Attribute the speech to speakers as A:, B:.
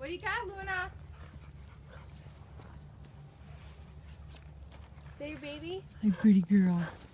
A: What do you got, Luna? Is that your baby?
B: Hi, pretty girl.